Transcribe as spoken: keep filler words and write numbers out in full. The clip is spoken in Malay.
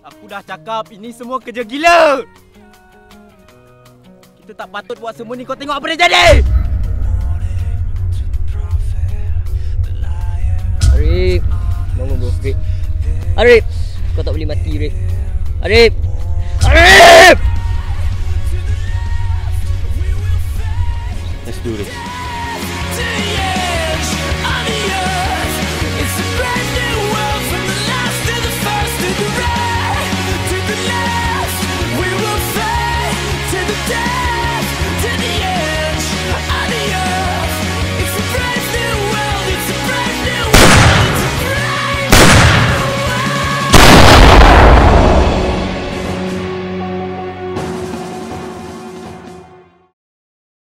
Aku dah cakap ini semua kerja gila. Kita tak patut buat semua ni. Kau tengok apa dia jadi. Arif, bangun bro. Arif, Arif, kau tak boleh mati Arif. Arif, Arif. Let's do this.